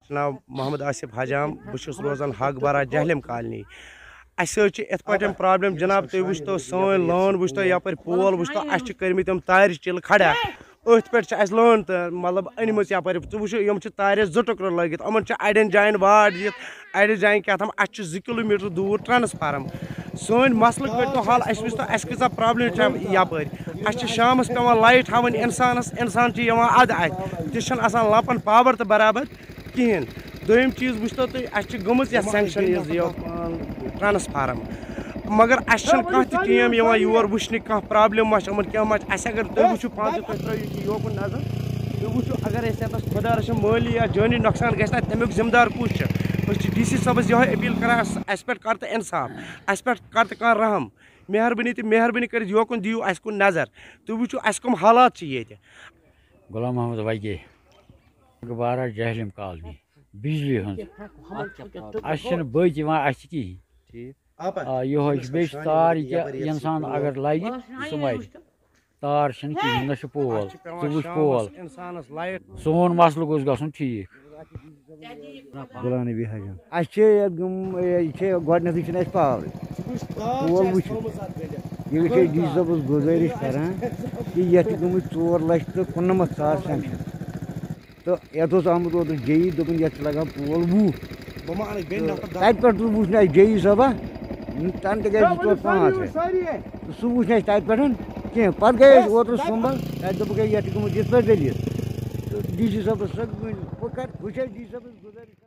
جناب محمد آصف حجام بہٕ روزان حق بارہ جہلم کالنی اس پہ پرابلم جناب تھی وچتو سن لان وچتو یپ پول وچتو اس کرمت تارِ چل کھڑا ات پہ لان تو مطلب انم یپ یم تارِ زٕ ٹُکرٕ لگت یمن اڑین جائن واڑ دِتھ اڑ جائن کیا تھام اس 2 کلومیٹر دور ٹرانسفارم سون مسلہٕ کٔرتو حل اس وچتو اس کۭژاہ پرابلم یپ اس شامس پیوان لائٹ ہاؤن انسان اد ات تہِ چھنہٕ آسان لپن پاور تو برابر کہین دوٚیِم چیٖز وٕچھتو تُہۍ اَسہِ چھِ گٔمٕژ یَتھ سینکشن یہِ ٹرانسفارم مگر اَسہِ چھنہٕ کانٛہہ تہِ ٹیٖم یِوان یور وٕچھنہِ کانٛہہ پرابلم ما چھِ یِمن کینٛہہ ما چھِ اَسہِ اگر تُہۍ وٕچھِو پانہٕ تہِ تُہۍ ترٛٲیِو یہِ یوکُن نظر تُہۍ وٕچھِو اگر أسۍ ییٚتَس خۄدا رٔچھِن مٲلی یا جٲنی نۄقصان گژھِ نا تَمیُک ذِمہٕ دار کُس چھُ أسۍ چھِ ڈی سی صٲبس یِہوٚے أپیٖل کران اَسہِ پٮ۪ٹھ کر تہٕ اِنصاف اَسہِ پٮ۪ٹھ کر تہٕ کانٛہہ رحم مہربٲنی کٔرِتھ یوکُن دِیِو اَسہِ کُن نظر تُہۍ وٕچھِو اَسہِ کٕم حالات چھِ ییٚتہِ غلام محمد وگے بارہ جہلم کالنی بجلی ہند بچ کہین یہ بیس تار انسان اگر لگہ سہ مر تار کہین نہ پول ثہ وچ پول سون مسلہ گوس گھن ٹھیک غلام نبی حجام یہ گۄڈنیٚتھٕے پاور پول وچھ یہ ڈی صٲبس گزٲرش کران کہ یتھ گٔمٕتۍ 4,95,000 سینکشن تو یتھ آمت اوتر جے ای دپن یتھ لگان پول 20 تتہ پہ وچھ نا جے ای صٲبہ تن تہ گئی 5 سہ وچھ نا تتہ پہ کھین پتہ گئی اوتر سُمبل تتہ دپکھ یتھ گٔمٕژ یِتھ پٲٹھۍ دٔلیٖل تہٕ ڈی سی صٲبس بہٕ چھُس ڈی صٲبس گزٲرش